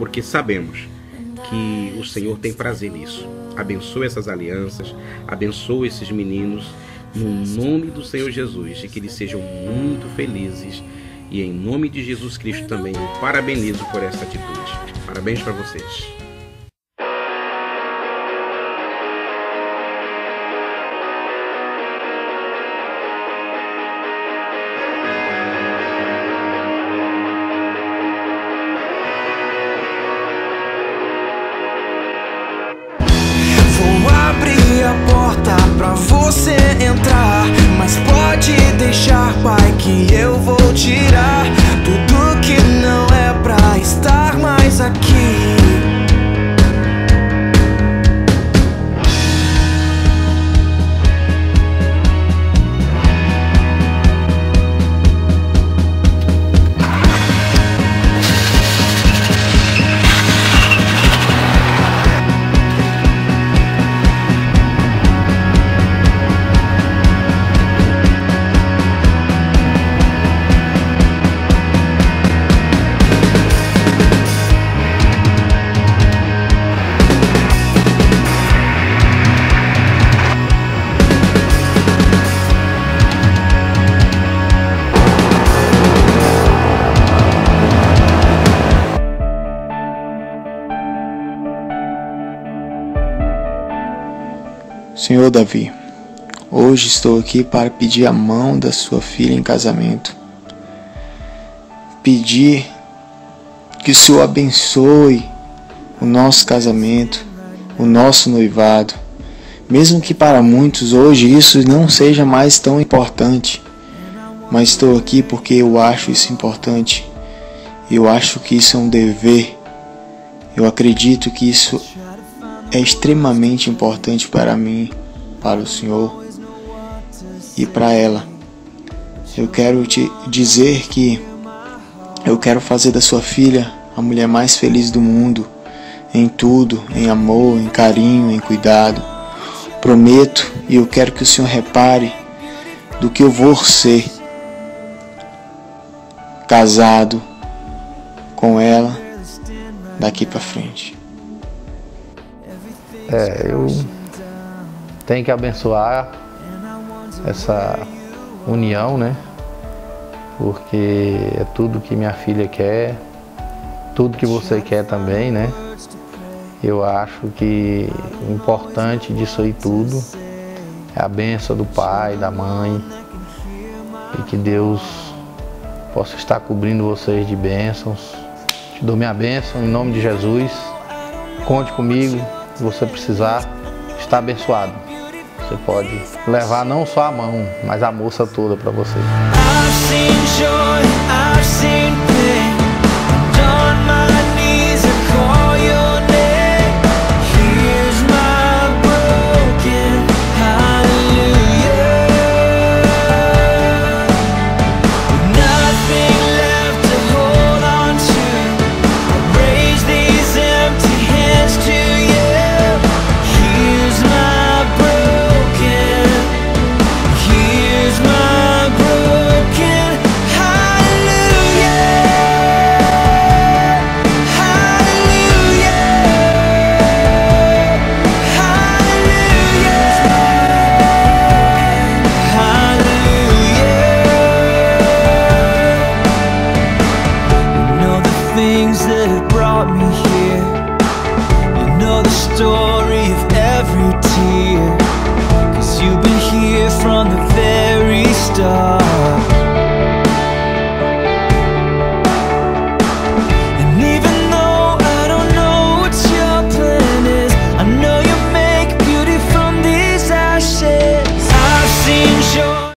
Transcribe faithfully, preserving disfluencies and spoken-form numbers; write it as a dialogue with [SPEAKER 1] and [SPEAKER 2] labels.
[SPEAKER 1] porque sabemos que o Senhor tem prazer nisso. Abençoe essas alianças, abençoe esses meninos, no nome do Senhor Jesus, e que eles sejam muito felizes. E em nome de Jesus Cristo também, eu parabenizo por essa atitude. Parabéns para vocês.
[SPEAKER 2] A porta pra você entrar, mas pode deixar, pai, que eu vou tirar tudo que não é pra estar mais aqui.
[SPEAKER 3] Senhor Davi, hoje estou aqui para pedir a mão da sua filha em casamento. Pedir que o Senhor abençoe o nosso casamento, o nosso noivado. Mesmo que para muitos hoje isso não seja mais tão importante, mas estou aqui porque eu acho isso importante. Eu acho que isso é um dever. Eu acredito que isso é extremamente importante para mim, para o Senhor e para ela. Eu quero te dizer que eu quero fazer da sua filha a mulher mais feliz do mundo, em tudo, em amor, em carinho, em cuidado. Prometo, e eu quero que o Senhor repare do que eu vou ser casado com ela daqui para frente.
[SPEAKER 4] É, eu tenho que abençoar essa união, né? Porque é tudo que minha filha quer, tudo que você quer também, né? Eu acho que o importante disso aí tudo é a bênção do pai, da mãe, e que Deus possa estar cobrindo vocês de bênçãos. Te dou minha bênção em nome de Jesus. Conte comigo. Se você precisar, está abençoado. Você pode levar não só a mão, mas a moça toda para você.
[SPEAKER 2] Story of every tear.